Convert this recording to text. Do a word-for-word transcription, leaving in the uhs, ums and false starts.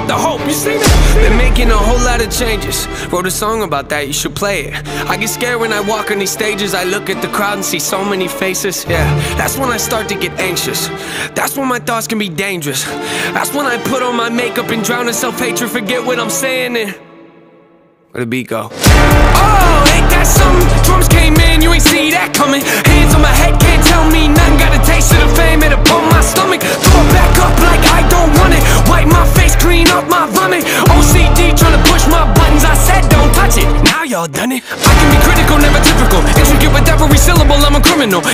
the hope, you see that? Been making a whole lot of changes. Wrote a song about that, you should play it. I get scared when I walk on these stages. I look at the crowd and see so many faces. Yeah, that's when I start to get anxious. That's when my thoughts can be dangerous. That's when I put on my makeup and drown in self-hatred. Forget what I'm saying and where the beat go? Oh, ain't that something? Drums came in, you ain't see that coming. Hands on my head, can't tell me nothing. Got a taste of the fame, it upon my stomach. Throw it back up like I don't want it. Wipe my face, clean up my vomit. O C D tryna push my buttons. I said don't touch it, now y'all done it. I can be critical, never typical. Intricate with every syllable, I'm a criminal.